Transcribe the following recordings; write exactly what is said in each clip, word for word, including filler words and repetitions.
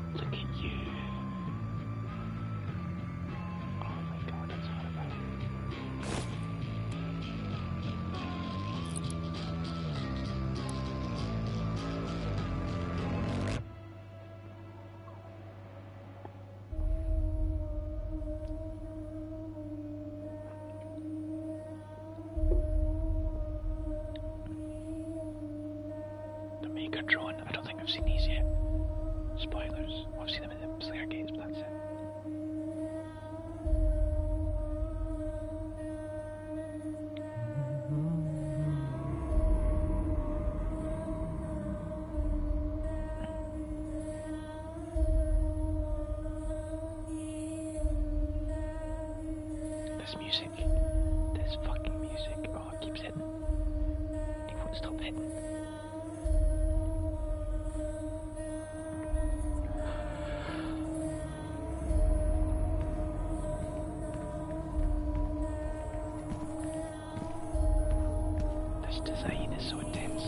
Look at you. Oh my god, that's horrible. The Maker drone, I don't think I've seen these yet. Spoilers. I've seen them in the Slayer games, but that's it. This music. This fucking music. Oh, it keeps hitting. It won't stop hitting. This design is so intense.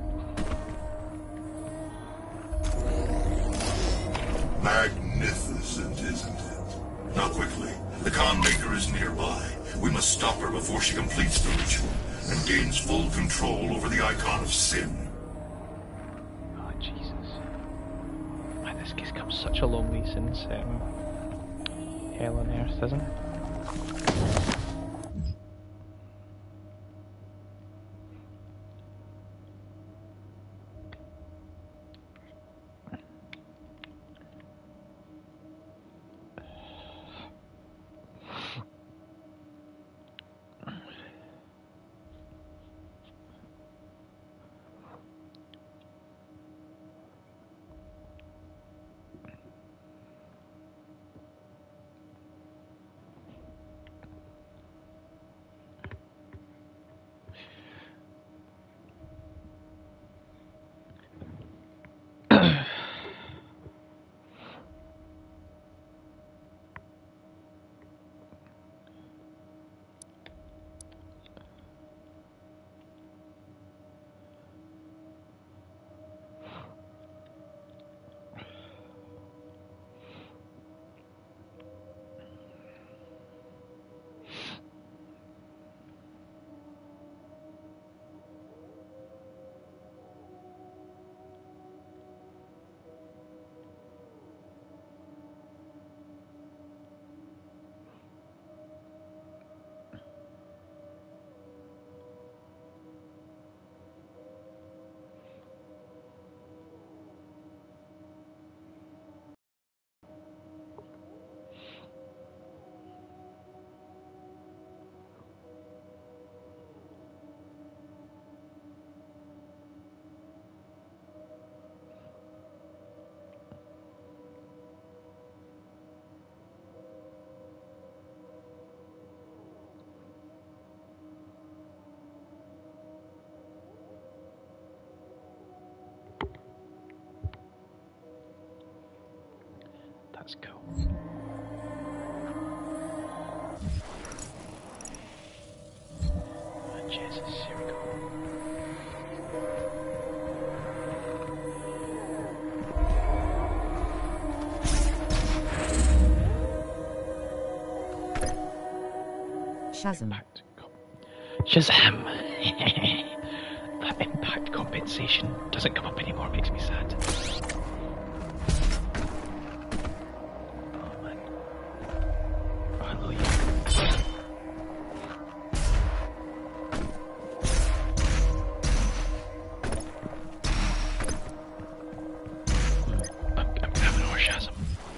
Magnificent, isn't it? Now quickly, the Khan Maker is nearby. We must stop her before she completes the ritual and gains full control over the Icon of Sin. Oh, Jesus. Man, this game's come such a long way since um, Hell on Earth, hasn't it? That's cool. Oh, Jesus, here we go. Shazam. Impact. Shazam! That impact compensation doesn't come up anymore, makes me sad. Oh man. Oh, hallelujah. I'm, I'm gonna have an Orshasm.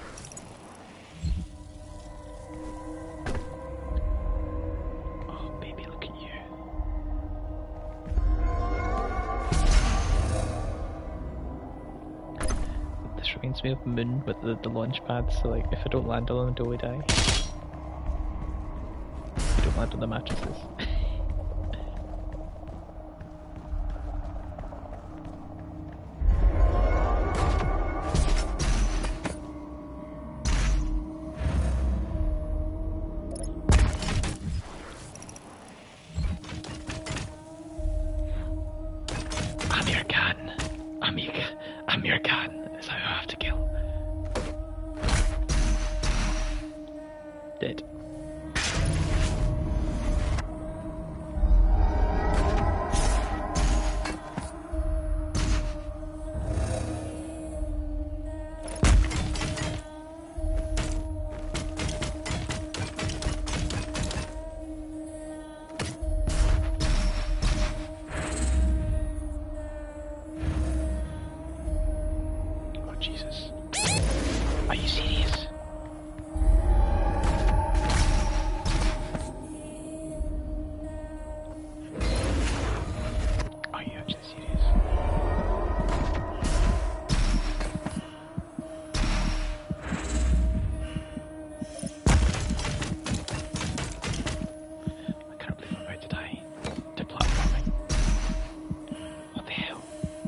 Oh baby, look at you. This reminds me of Moon with the, the launch pad, so like if I don't land on them, do I die? If you don't land on the mattresses. Amir Khan. Amir, Amir Khan is how I have to kill. Dead. Jesus. Are you serious? Are you actually serious? I can't believe I'm about to die. To platforming. What the hell?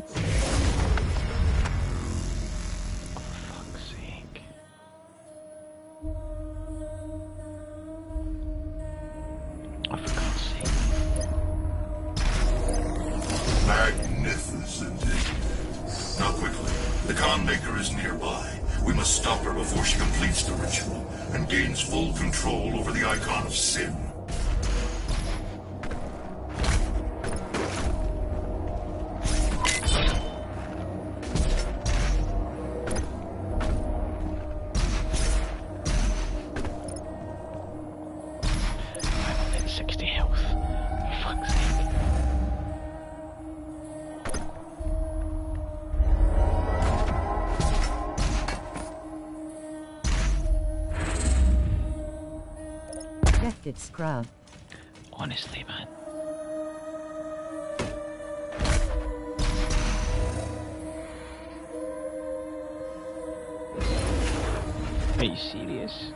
Oh, for God's sake. Magnificent, isn't it? Now quickly, the Khan Maker is nearby. We must stop her before she completes the ritual and gains full control over the Icon of Sin. sixty health. For fuck's sake. Gifted scrub. Honestly, man. Are you serious?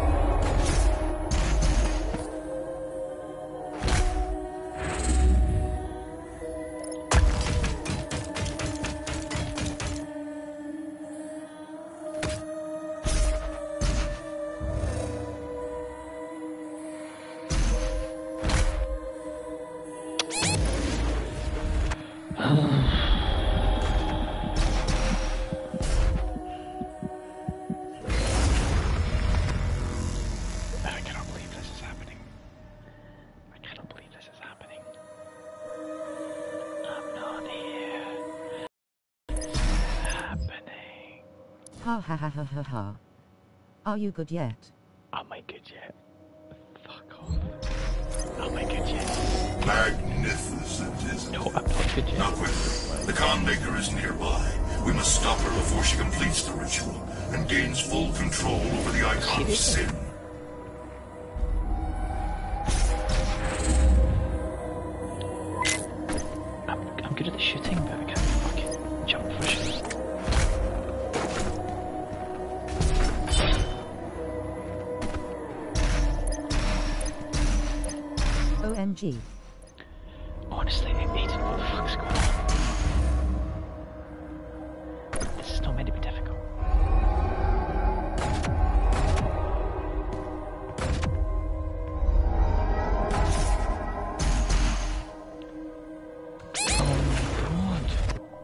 I cannot believe this is happening. I cannot believe this is happening. I'm not here. This is happening. Ha ha ha ha ha ha. Are you good yet? Am I good yet? Fuck off. Am I good yet? Magnificent, isn't No, it? I'm not good yet. Now quickly, the Khan Maker is nearby. We must stop her before she completes the ritual and gains full control over the Icon of Sin. I'm, I'm good at the shooting, but I can't fucking jump for shit. O M G. Honestly, Aiden, what the fuck's going on? This is not meant to be difficult. Oh my god.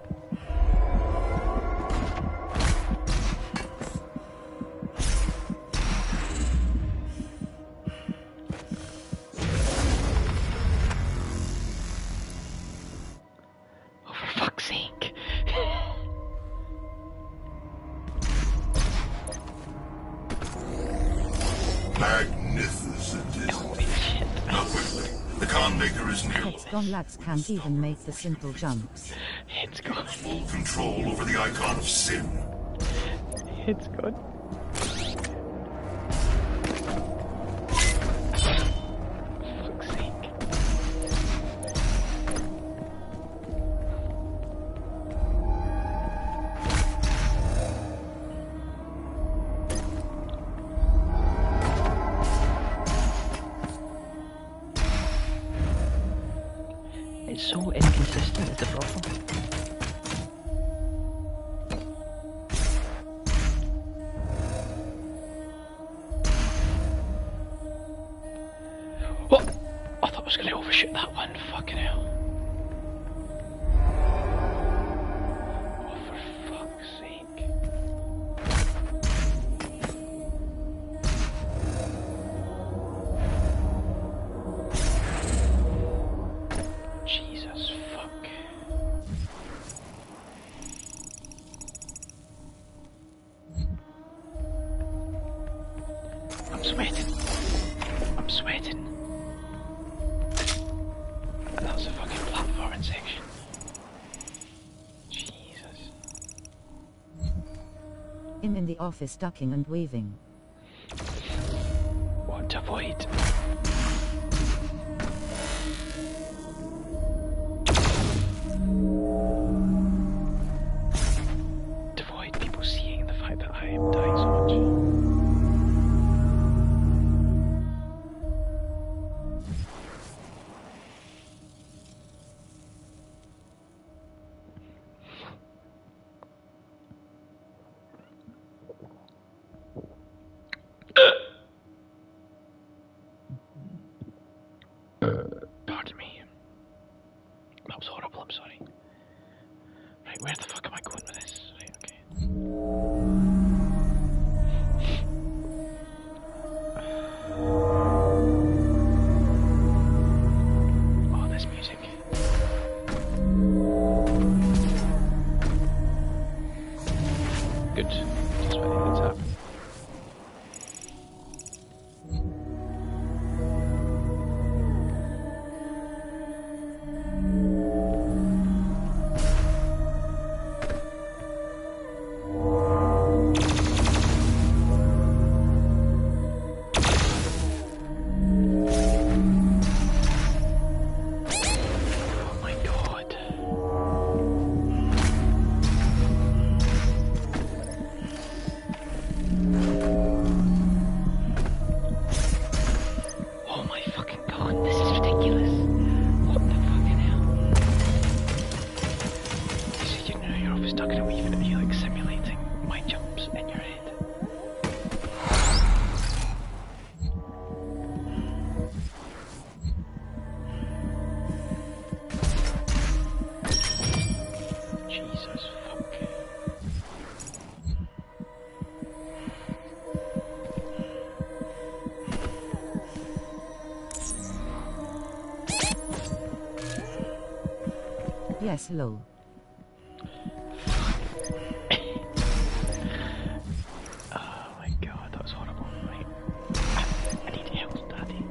Oh, for fuck's sake. Magnificent, isn't Holy it? shit. Now quickly, the Khan Maker is nearby. Heads gone lads can't even make the simple jumps. Head's gone. Full control over the Icon of Sin. Head's gone. Fuck's sake. It's so inconsistent, is the problem. Oh! I thought I was going to overshoot that one, fucking hell. Oh, for fuck's sake. sweating. I'm sweating. And that's a fucking platforming section. Jesus. I'm in the office ducking and weaving. What to avoid? To avoid people seeing the fact that I am dying so much. Pardon me. That was horrible, I'm sorry. Right, where the fuck am I going with this? Right, okay. Oh, this music. Good. Just what I think that's happened. Yes, lol. Oh my god, that was horrible. Right. I need help, Daddy.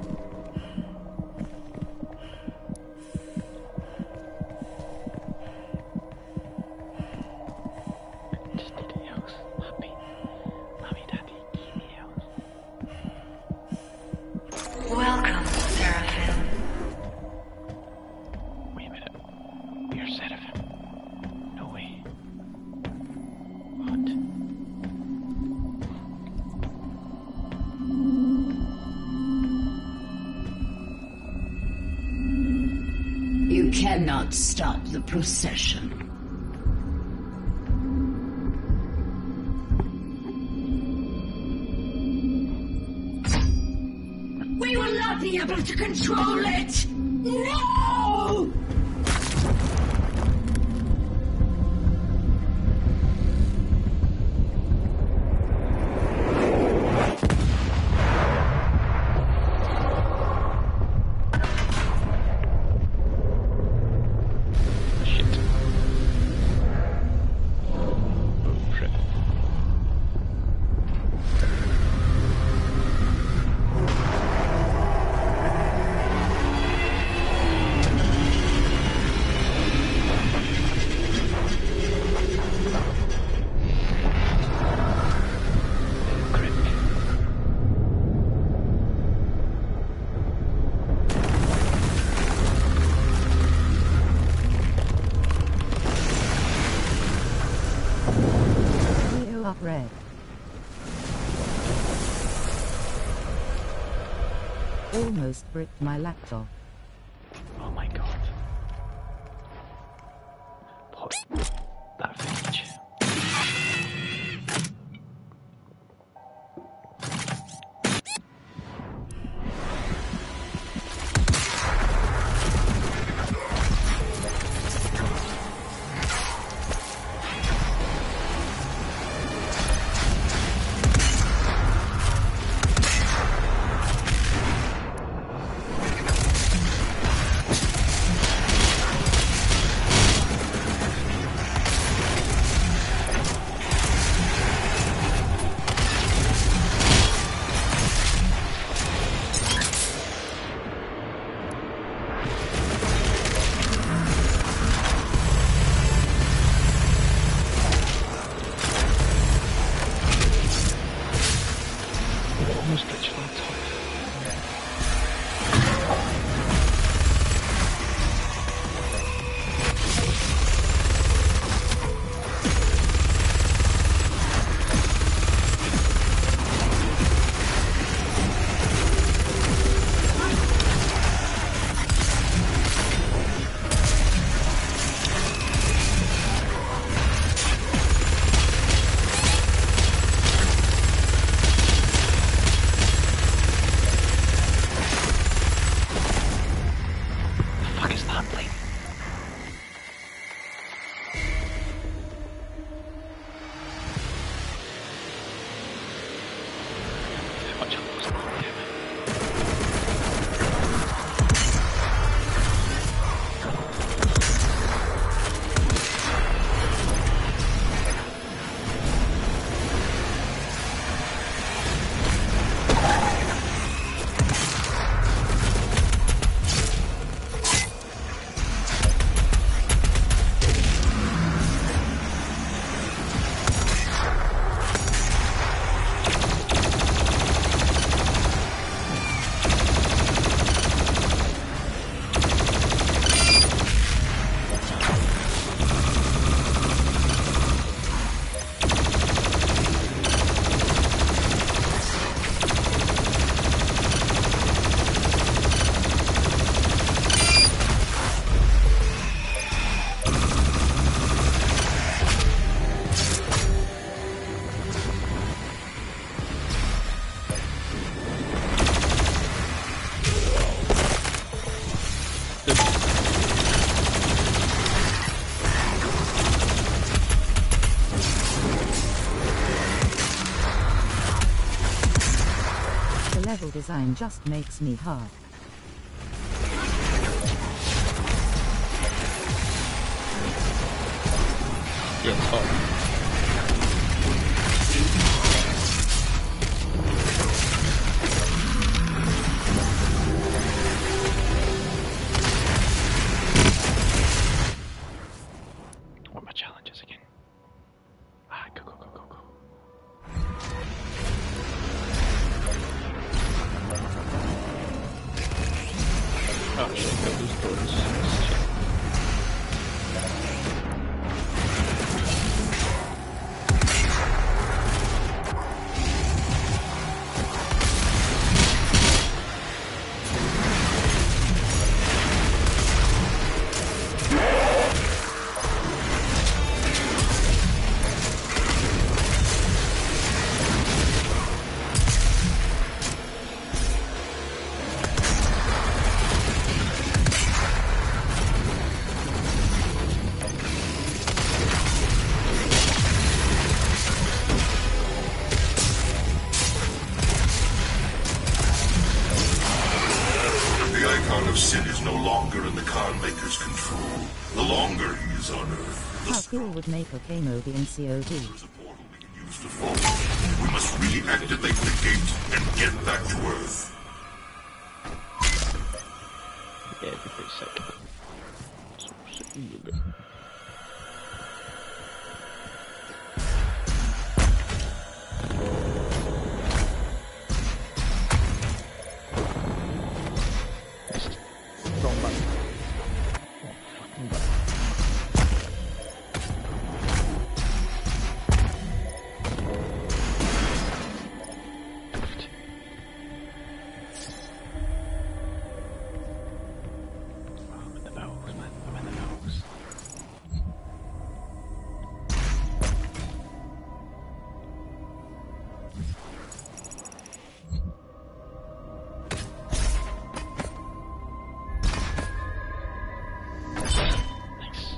Just need help. Mommy. Mommy, Daddy, give me help. Welcome, Seraphim. Wait a minute. You're Seraphim. No way. What? You cannot stop the procession. We will not be able to control it! No! Shit. Oh, shit. Crick. Leo up red. Almost bricked my laptop. Oh my god. What? That footage. almost get your laptop. Level design just makes me hard. Yeah, it's hot. What are my challenges again? Ah, go, go, go, go, go. Oh shit, got these doors. Shit. Sin is no longer in the Khan Maker's control. The longer he is on Earth, the How cool would make a Kamo be in C O D? there's a portal we can use to fall. We must reactivate the gate and get back to Earth. Yeah, it'd be pretty sick. So sick, you bit. Wrong button. Oh, fucking button. Oh, I'm in the bells, man. I'm in the bells. Nice.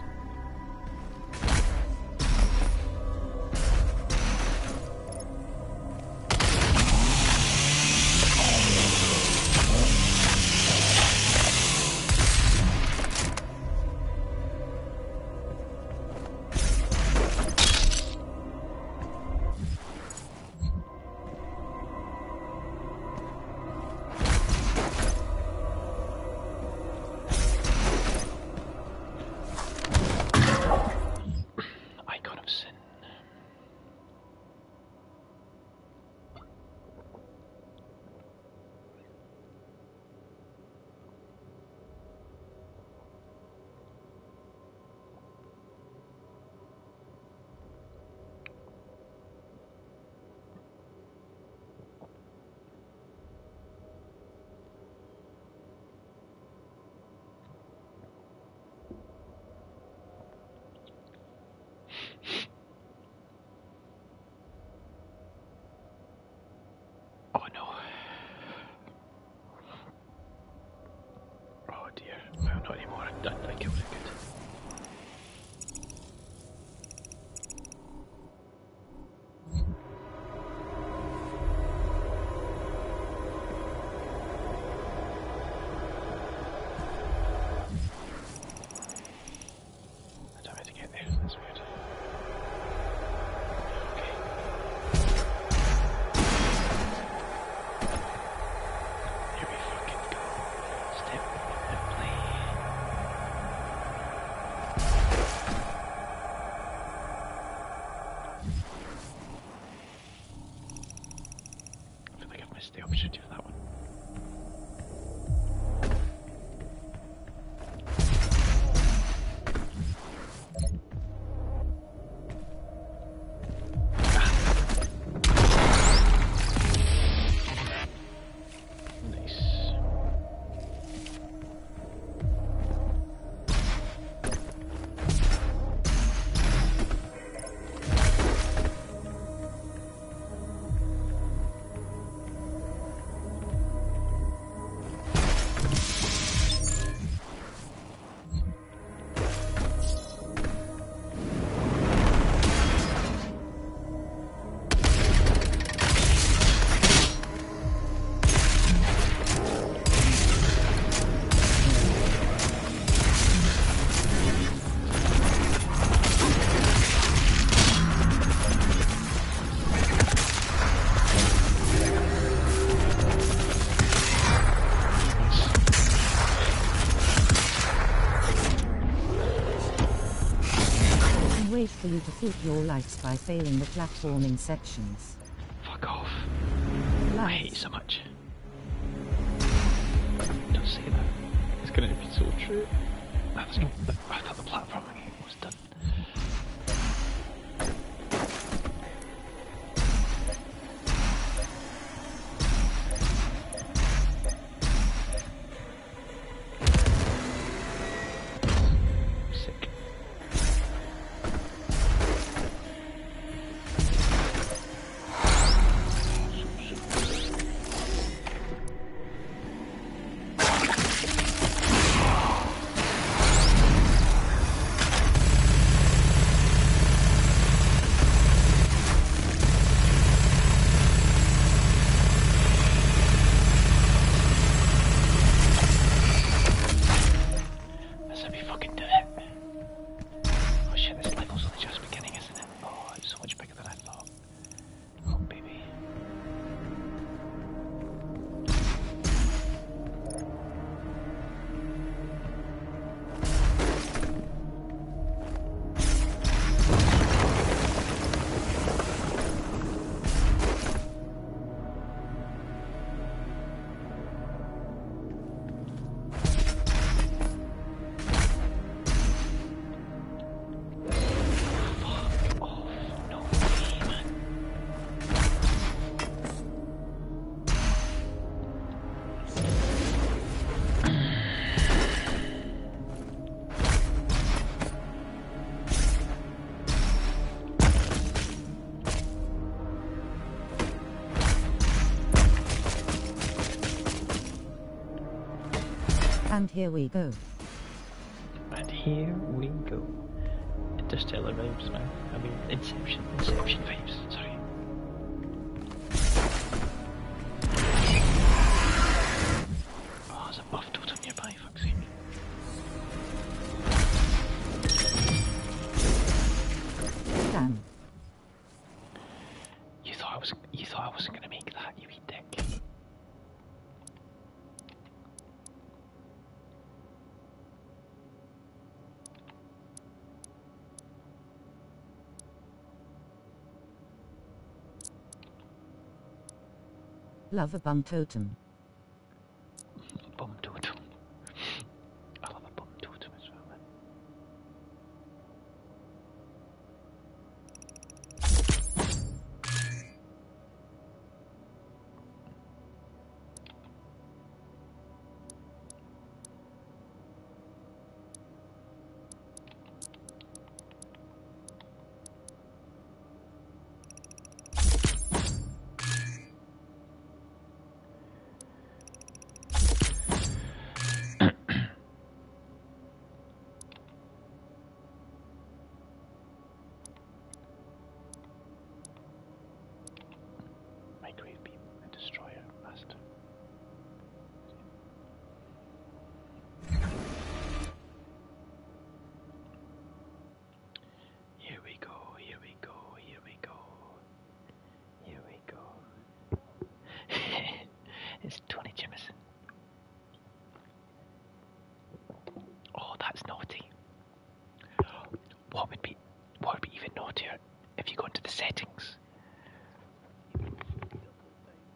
Oh no. Oh dear. No, not anymore. I, I, I killed it good. I don't know how to get there. That's weird. Okay. Here we fucking go. Step and play. I feel like I've missed the opportunity for that one. Nice. Wait for you to keep your lights by failing the platforming sections. Fuck off. I hate you so much. Don't say that. It's gonna be so true. That was, I thought the platforming was done. Sick. Let's let me fucking do it. Oh shit, this level's only just beginning, isn't it? Oh, it's so much bigger than I thought. Oh baby. Fuck off. No way, man. And here we go. And here we go. Interstellar vibes, man. I mean, Inception. Inception vibes. Sorry. Oh, there's a buff totem nearby, fuck's sake. Damn. You thought I was you thought I wasn't gonna make that, you wee dick. Love a bum totem. Bum totem. I love a bum totem as well, man.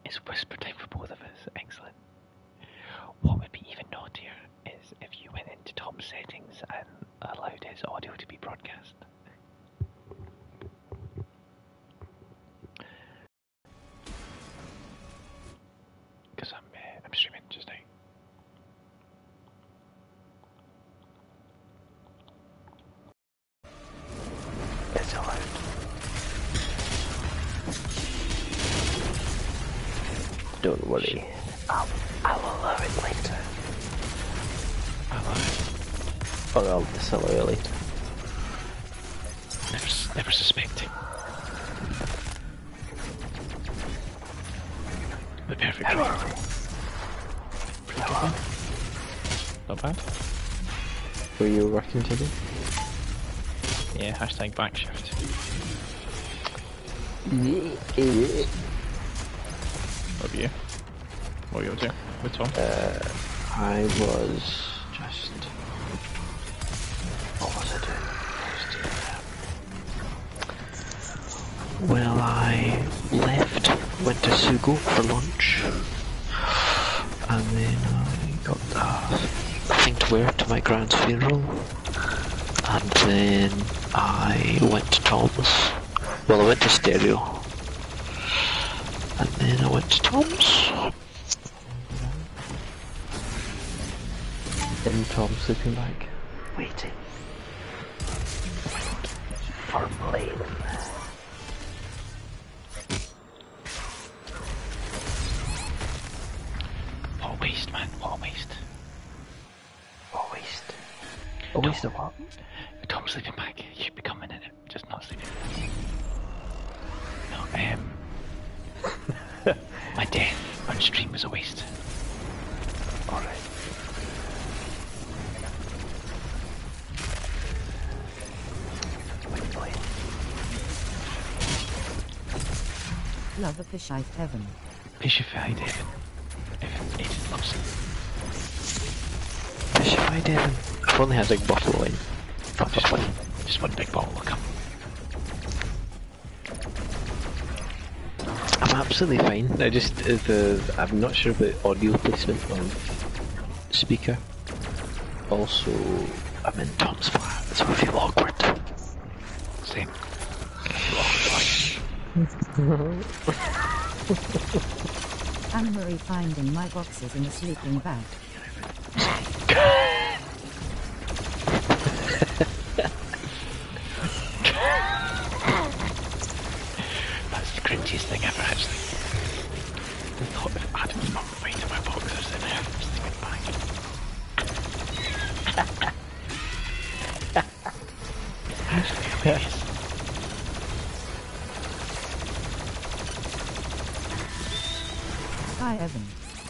It's whisper time for both of us. Excellent. What would be even naughtier is if you went into Tom's settings and allowed his audio to be broadcast. Because I'm, uh, I'm streaming just now. It's allowed. Don't worry, I'll, I'll allow it later. Allow it. Or I'll disallow it later. Never, s- never suspecting. The perfect How trade. are we? Pretty good one. Not bad. Were you working today? Yeah, hashtag backshift. What about you? What were you up to with Tom? Uh, I was just... What was I doing? I was doing, um, Well, I left, went to Sugo for lunch, and then I got a thing to wear to my grand's funeral, and then I went to Tom's. Well, I went to Stereo. And then I went to Tom's. In Tom's sleeping bag. Waiting. For Blaine. What a waste, man. What a waste. What a waste. A waste of what? Tom's sleeping bag. You should be coming in it. Just not sleeping. No, um... my death on stream was a waste. Alright. Wait, Blaine. Love a fish-eyed heaven. Fishified Evan. Evan, Aiden loves it. Fishified Evan. I've only had a big bottle of wine. Just one, just one big bottle will come. I'm absolutely fine. I just, uh, the, I'm not sure about audio placement of speaker. Also, I'm in Tom's flat, so I feel awkward. Same. Anne-Marie finding my boxes in a sleeping bag. That's the cringiest thing ever, actually. The thought of Adam's mum finding my boxers in her sleeping bag. Actually hilarious. Hi, Evan.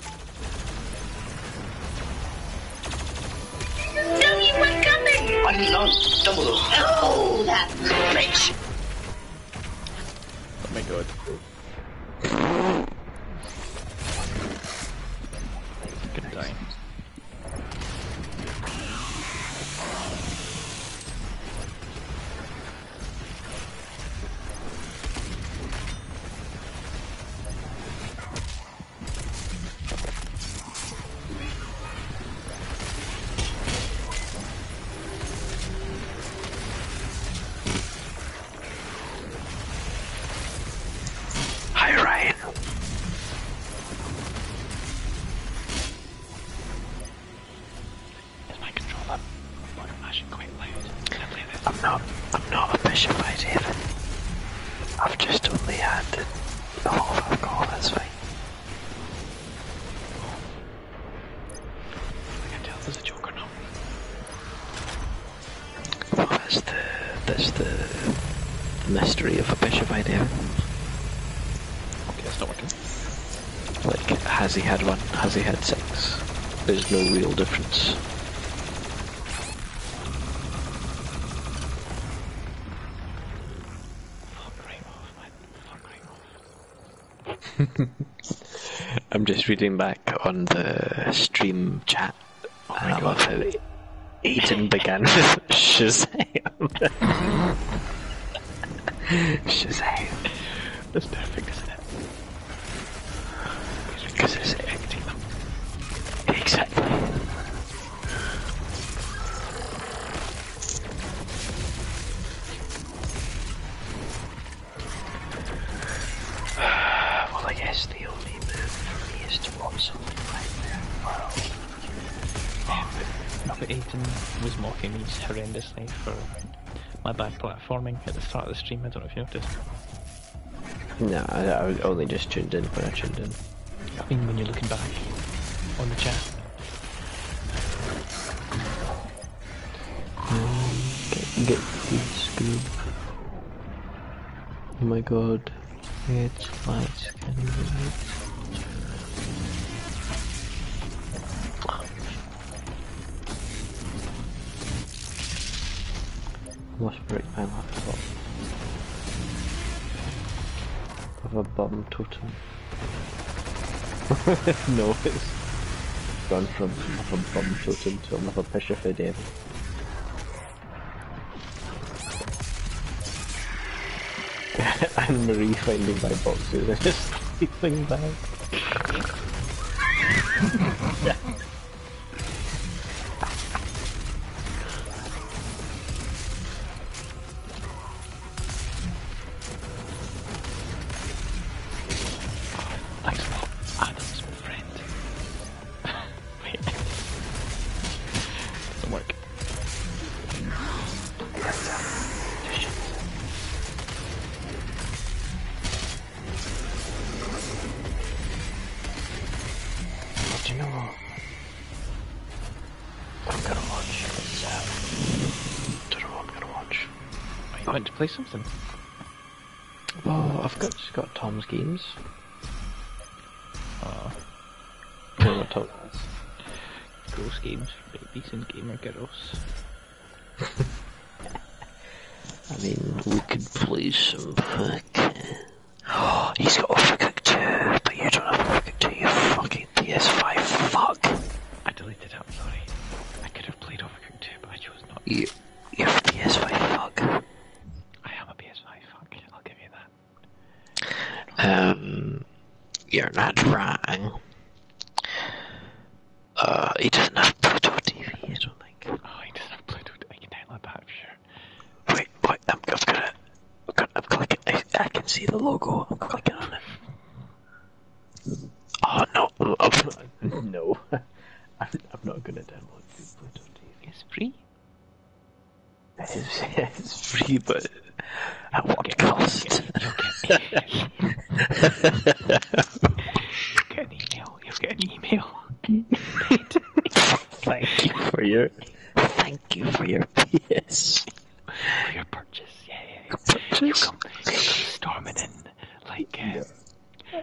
No, you weren't coming! I'm not Dumbledore. Oh, that bitch! Oh my god. Gonna die. Hi, Ryan. Is my controller flashing quite loud? Can I play this? I'm not, I'm not a Fishified Evan. I've just only had a lot of alcohol, that's fine. I can tell there's a joke or not. Well, that's the, that's the, the mystery of a Fishified Evan. Okay, that's not working. Like, has he had one? Has he had sex? There's no real difference. Fuck right off, man. Fuck right off. I'm just reading back on the stream chat, Oh and my I god. love how Aiden began with Shazam. Shazam. That's perfect, isn't it? guess the only move for me is to watch something like that. Wow. I bet Aiden was mocking me horrendously for my bad platforming at the start of the stream. I don't know if you noticed. No, I, I was only just tuned in when I tuned in. I mean, when you're looking back on the chat. Um, get, get the scoop. Oh my god. It's lights, can you believe it? Almost break my laptop. Of a bum totem. No, it's gone from of a bum totem to another picture for David. And Marie finding my boxes and just sleeping back. Yeah. Thanks a lot, Adam's friend. Wait. Doesn't work. Do you know what? I'm gonna watch this, um, don't know what I'm gonna watch. Are you want to play something? Oh, I've got, just got Tom's games. Oh. I don't know what Tom has. Gross games for decent gamer girls. I mean, we could play some fucking... Oh, he's got Overcooked too, but you don't have Overcooked too, you fucking P S five fuck. I deleted it, I'm sorry. I could have played Overcooked too, but I chose not to. You, you're a P S five fuck. I am a P S five fuck, I'll give you that. Um, you're not wrong. Uh, he doesn't have Pluto T V, I don't think. Oh, he doesn't have Pluto. I can download that for sure. Wait, wait, I'm, I'm gonna, I'm gonna, I'm clicking, I, I can see the logo, I'm clicking on it. Oh no, I'm not, no, I'm, I'm not gonna download Pluto T V. It's free? It's, it's free, but at what Get- cost? You'll get an email. You'll get an email. Thank you for your, thank you for your P S. For your purchase. Yeah, yeah, yeah. You come, you come storming in like. Uh,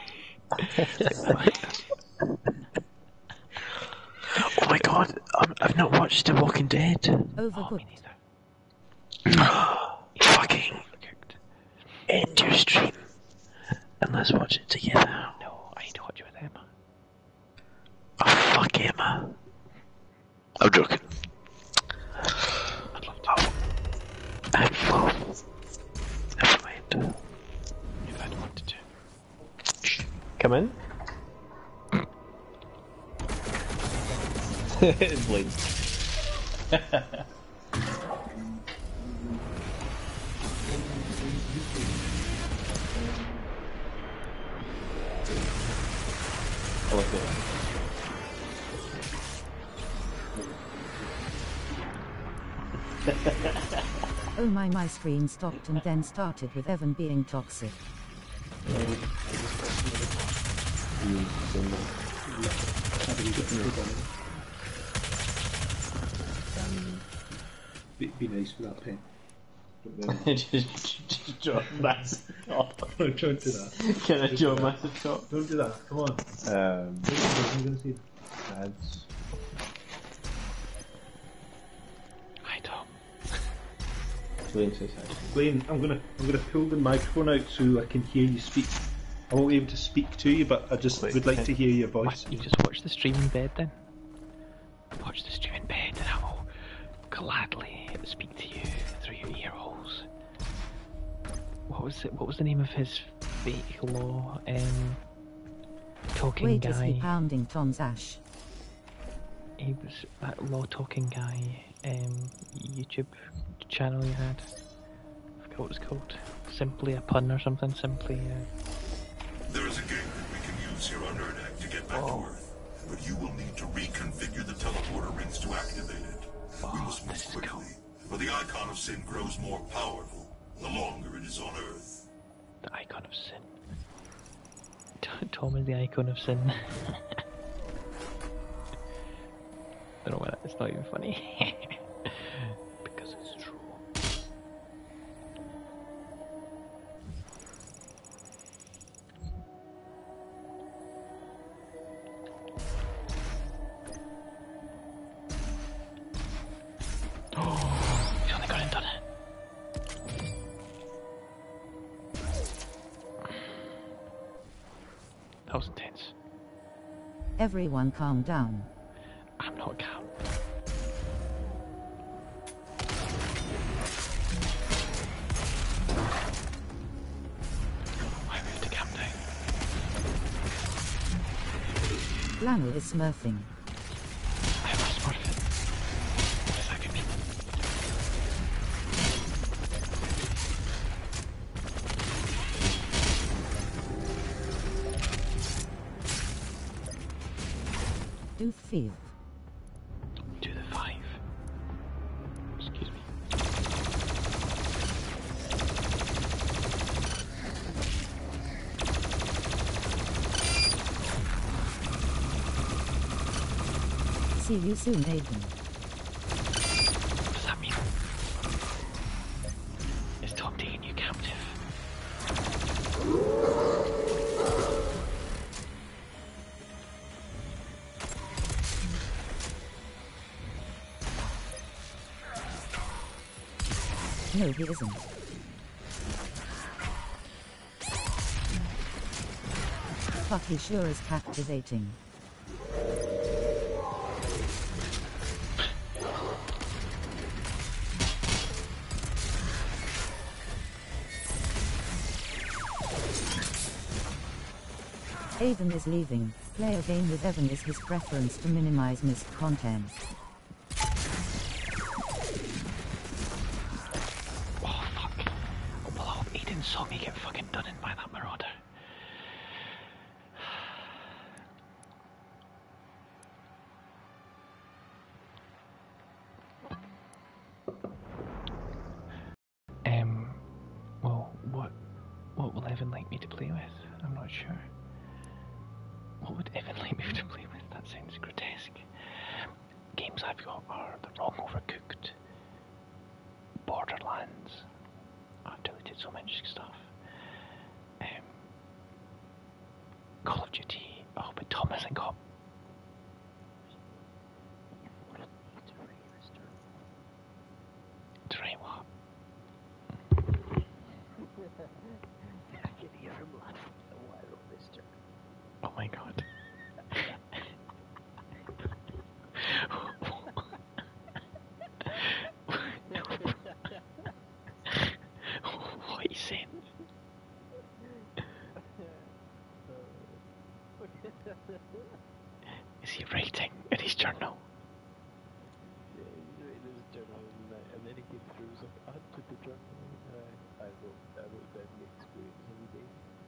Oh my god, I'm, I've not watched The Walking Dead. oh, Overcooked. me neither. Fucking Overcooked. end your stream and let's watch it together. No, I need to watch it with Emma. Oh fuck Emma. I'm joking. I'd love to. Oh. I'm full. Never mind. If I'd wanted to. Come in. Blink. I like it. Oh my, my screen stopped and then started with Evan being toxic. Be, be nice with that pen. just, just draw a massive top. No, don't do that. Can I draw a massive top? Don't do that. Come on. Um, I'm gonna see. ads. Hi, Tom. Blaine says hi. Blaine, I'm gonna I'm gonna pull the microphone out so I can hear you speak. I won't be able to speak to you, but I just Wait, would like can- to hear your What? voice. You just watch the stream in bed then? Watch the stream in bed and I will gladly speak to you through your ear holes. What was it? What was the name of his fake law um, talking Wait, is he guy? pounding Tom's ash? He was that law talking guy um, YouTube channel you had. I forgot what it was called. Simply a pun or something. Simply. Uh, There is a gate here on Erdak to get back to Earth. But you will need to reconfigure the teleporter rings to activate it. We must move quickly, for the Icon of Sin grows more powerful the longer it is on Earth. The Icon of Sin. Tom is the Icon of Sin. I don't know why that's not even funny. Because it's true. Oh, he's only gone and done it. That was intense. Everyone calm down. I'm not calm. Why we have to calm down? Lano is smurfing. I have a smart fit. What does that mean? Do five. Do the five. Excuse me. See you soon, Aiden. What does that mean? Is Tom taking you captive? No, he isn't. Fuck, he sure is captivating. Aiden is leaving. Play a game with Evan is his preference to minimize missed content. Oh fuck. Oh, well, I hope Aiden saw me get fucking done in by that marauder. Um, well, what, what will Evan like me to play with? I'm not sure. What would Evan like me to play with? That sounds grotesque. Games I've got are The Wrong Overcooked, Borderlands. I've deleted so much stuff. Um, Call of Duty. Oh, but Tom hasn't got. Try what? I can hear him laughing a while, mister. Oh my god. What are you saying? Is he writing in his journal? Yeah, he's writing his journal every night, and then he came through, he was like, add to the journal, and I, I wrote, I wrote down the experience every day.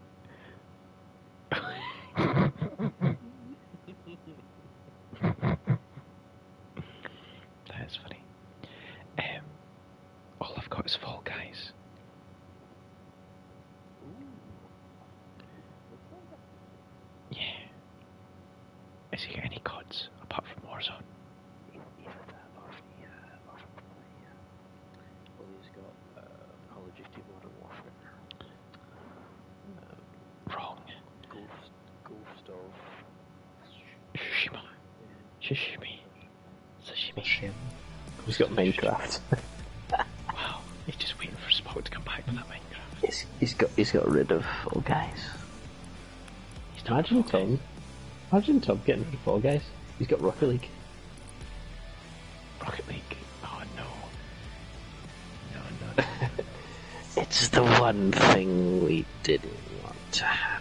That is funny. Um, all I've got is Fall Guys. Yeah. Has he got any C O Ds apart from Warzone? Either that or the, uh, or probably, uh, well, he's got, uh, Call of Duty Modern Warfare. Um, Wrong. Ghost, Ghost of... Tsushima. Sashimi. Sashimi. Shame. He's got Minecraft. Wow. He's just waiting for Spock to come back with that Minecraft. He's, he's got, he's got rid of Fall Guys. He's not Imagine Fall Tom. Imagine Tom getting rid of Fall Guys. He's got Rocket League. Rocket League. Oh no. No, no, no. It's the one thing we didn't want to happen.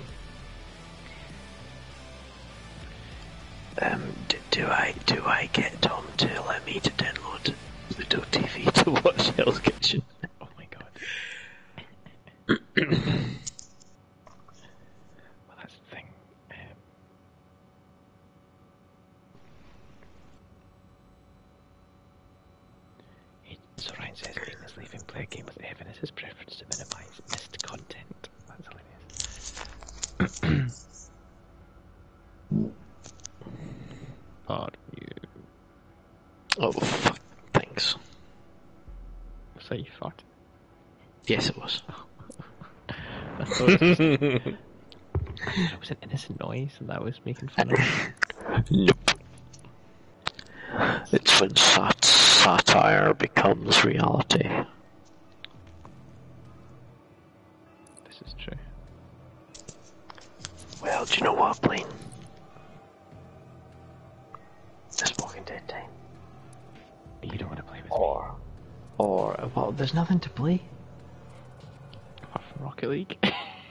Um, do, do I do I get Tom to allow me to download Pluto T V to watch Hell's Kitchen? Oh my god. Well, that's the thing. Um, play a game with Evan is his preference to minimise missed content. That's hilarious. Pardon you. Oh, fuck. Thanks. Was that you farted? Yes, it was. I thought it was, just, it was an innocent noise and that was making fun of me. Nope. It's when sat satire becomes reality. This is true. Well, do you know what, Blaine? It's Walking Dead time. You don't want to play with Or, or, well, there's nothing to play. me. Apart from Rocket League.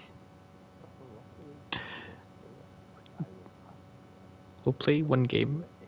We'll play one game